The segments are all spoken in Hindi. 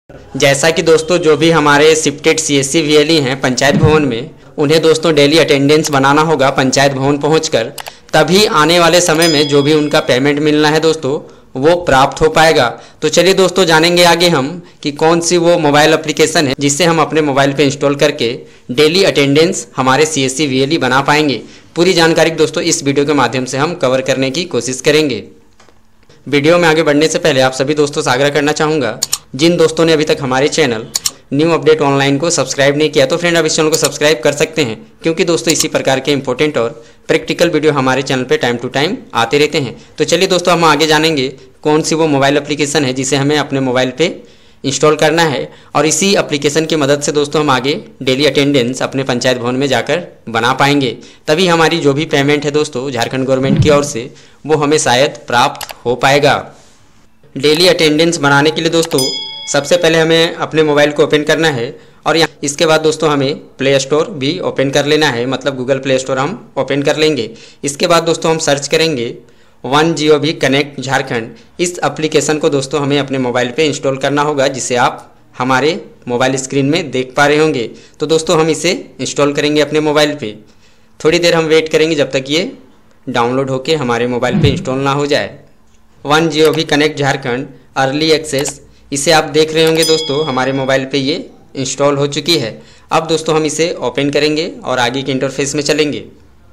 जैसा कि दोस्तों जो भी हमारे शिफ्टेड सीएससी वीएलई हैं पंचायत भवन में, उन्हें दोस्तों डेली अटेंडेंस बनाना होगा पंचायत भवन पहुंचकर, तभी आने वाले समय में जो भी उनका पेमेंट मिलना है दोस्तों वो प्राप्त हो पाएगा। तो चलिए दोस्तों जानेंगे आगे हम कि कौन सी वो मोबाइल एप्लीकेशन है जिससे हम अपने मोबाइल पे इंस्टॉल करके डेली अटेंडेंस हमारे सीएससी वीएलई बना पाएंगे। पूरी जानकारी दोस्तों इस वीडियो के माध्यम से हम कवर करने की कोशिश करेंगे। वीडियो में आगे बढ़ने से पहले आप सभी दोस्तों से आग्रह करना चाहूँगा, जिन दोस्तों ने अभी तक हमारे चैनल न्यू अपडेट ऑनलाइन को सब्सक्राइब नहीं किया तो फ्रेंड आप इस चैनल को सब्सक्राइब कर सकते हैं, क्योंकि दोस्तों इसी प्रकार के इंपॉर्टेंट और प्रैक्टिकल वीडियो हमारे चैनल पे टाइम टू टाइम आते रहते हैं। तो चलिए दोस्तों हम आगे जानेंगे कौन सी वो मोबाइल एप्लीकेशन है जिसे हमें अपने मोबाइल पे इंस्टॉल करना है, और इसी एप्लीकेशन की मदद से दोस्तों हम आगे डेली अटेंडेंस अपने पंचायत भवन में जाकर बना पाएंगे। तभी हमारी जो भी पेमेंट है दोस्तों झारखंड गवर्नमेंट की ओर से वो हमें शायद प्राप्त हो पाएगा। डेली अटेंडेंस बनाने के लिए दोस्तों सबसे पहले हमें अपने मोबाइल को ओपन करना है, और यहाँ इसके बाद दोस्तों हमें प्ले स्टोर भी ओपन कर लेना है, मतलब गूगल प्ले स्टोर हम ओपन कर लेंगे। इसके बाद दोस्तों हम सर्च करेंगे 1GOV कनेक्ट झारखंड। इस एप्लीकेशन को दोस्तों हमें अपने मोबाइल पे इंस्टॉल करना होगा, जिसे आप हमारे मोबाइल स्क्रीन में देख पा रहे होंगे। तो दोस्तों हम इसे इंस्टॉल करेंगे अपने मोबाइल पे। थोड़ी देर हम वेट करेंगे जब तक ये डाउनलोड होके हमारे मोबाइल पे इंस्टॉल ना हो जाए। 1GOV connect Jharkhand early access, इसे आप देख रहे होंगे दोस्तों हमारे मोबाइल पे ये इंस्टॉल हो चुकी है। अब दोस्तों हम इसे ओपन करेंगे और आगे के इंटरफेस में चलेंगे।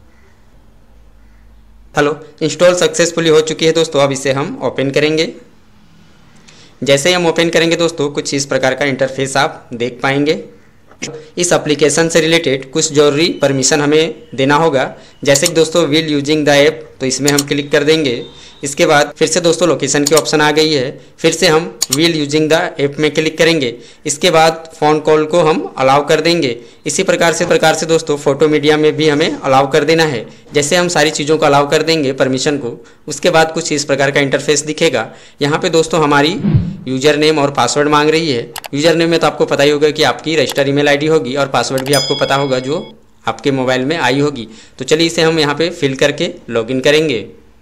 हेलो, इंस्टॉल सक्सेसफुली हो चुकी है दोस्तों। अब इसे हम ओपन करेंगे। जैसे ही हम ओपन करेंगे दोस्तों कुछ इस प्रकार का इंटरफेस आप देख पाएंगे। इस एप्लीकेशन से रिलेटेड कुछ जरूरी परमिशन हमें देना होगा, जैसे कि दोस्तों विल यूजिंग द ऐप, तो इसमें हम क्लिक कर देंगे। इसके बाद फिर से दोस्तों लोकेशन की ऑप्शन आ गई है, फिर से हम विल यूजिंग द ऐप में क्लिक करेंगे। इसके बाद फ़ोन कॉल को हम अलाउ कर देंगे। इसी प्रकार से दोस्तों फोटो मीडिया में भी हमें अलाउ कर देना है। जैसे हम सारी चीज़ों को अलाउ कर देंगे परमिशन को, उसके बाद कुछ इस प्रकार का इंटरफेस दिखेगा। यहाँ पे दोस्तों हमारी यूज़र नेम और पासवर्ड मांग रही है। यूज़र नेम में तो आपको पता ही होगा कि आपकी रजिस्टर ईमेल आईडी होगी, और पासवर्ड भी आपको पता होगा जो आपके मोबाइल में आई होगी। तो चलिए इसे हम यहाँ पे फिल करके लॉगिन करेंगे।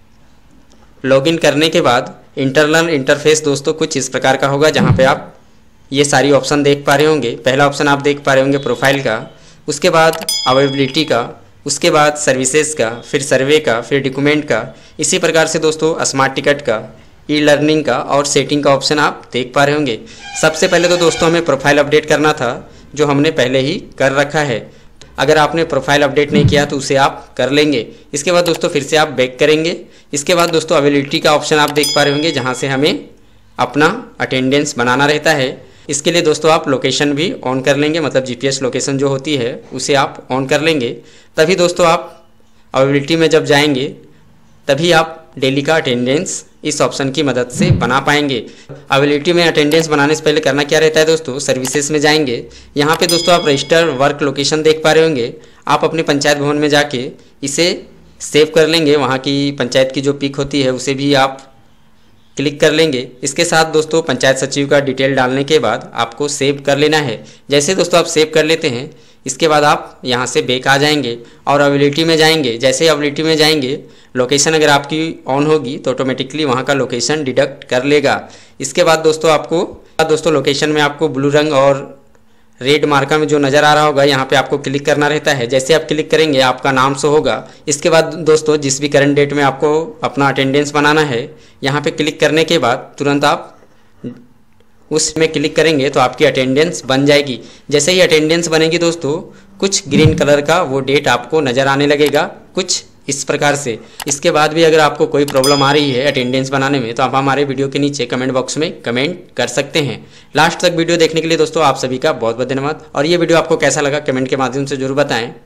लॉगिन करने के बाद इंटरनल इंटरफेस दोस्तों कुछ इस प्रकार का होगा, जहाँ पे आप ये सारी ऑप्शन देख पा रहे होंगे। पहला ऑप्शन आप देख पा रहे होंगे प्रोफाइल का, उसके बाद अवेलेबिलिटी का, उसके बाद सर्विसेज का, फिर सर्वे का, फिर डॉक्यूमेंट का। इसी प्रकार से दोस्तों स्मार्ट टिकट का, ई लर्निंग का और सेटिंग का ऑप्शन आप देख पा रहे होंगे। सबसे पहले तो दोस्तों हमें प्रोफाइल अपडेट करना था, जो हमने पहले ही कर रखा है। अगर आपने प्रोफाइल अपडेट नहीं किया तो उसे आप कर लेंगे। इसके बाद दोस्तों फिर से आप बैक करेंगे। इसके बाद दोस्तों अवेलेबिलिटी का ऑप्शन आप देख पा रहे होंगे, जहां से हमें अपना अटेंडेंस बनाना रहता है। इसके लिए दोस्तों आप लोकेशन भी ऑन कर लेंगे, मतलब GPS लोकेशन जो होती है उसे आप ऑन कर लेंगे। तभी दोस्तों आप अवेलेबिलिटी में जब जाएंगे तभी आप डेली का अटेंडेंस इस ऑप्शन की मदद से बना पाएंगे। अवेलेबिलिटी में अटेंडेंस बनाने से पहले करना क्या रहता है दोस्तों, सर्विसेज में जाएंगे। यहाँ पे दोस्तों आप रजिस्टर वर्क लोकेशन देख पा रहे होंगे। आप अपने पंचायत भवन में जाके इसे सेव कर लेंगे। वहाँ की पंचायत की जो पिक होती है उसे भी आप क्लिक कर लेंगे। इसके साथ दोस्तों पंचायत सचिव का डिटेल डालने के बाद आपको सेव कर लेना है। जैसे दोस्तों आप सेव कर लेते हैं, इसके बाद आप यहाँ से बैक आ जाएंगे और अवेलेबिलिटी में जाएंगे। जैसे ही अवेलेबिलिटी में जाएंगे, लोकेशन अगर आपकी ऑन होगी तो ऑटोमेटिकली वहाँ का लोकेशन डिडक्ट कर लेगा। इसके बाद दोस्तों लोकेशन में आपको ब्लू रंग और रेड मार्का में जो नज़र आ रहा होगा, यहाँ पे आपको क्लिक करना रहता है। जैसे आप क्लिक करेंगे आपका नाम शो होगा। इसके बाद दोस्तों जिस भी करंट डेट में आपको अपना अटेंडेंस बनाना है, यहाँ पे क्लिक करने के बाद तुरंत आप उसमें क्लिक करेंगे तो आपकी अटेंडेंस बन जाएगी। जैसे ही अटेंडेंस बनेगी दोस्तों कुछ ग्रीन कलर का वो डेट आपको नज़र आने लगेगा, कुछ इस प्रकार से। इसके बाद भी अगर आपको कोई प्रॉब्लम आ रही है अटेंडेंस बनाने में तो आप हमारे वीडियो के नीचे कमेंट बॉक्स में कमेंट कर सकते हैं। लास्ट तक वीडियो देखने के लिए दोस्तों आप सभी का बहुत बहुत धन्यवाद, और ये वीडियो आपको कैसा लगा कमेंट के माध्यम से जरूर बताएं।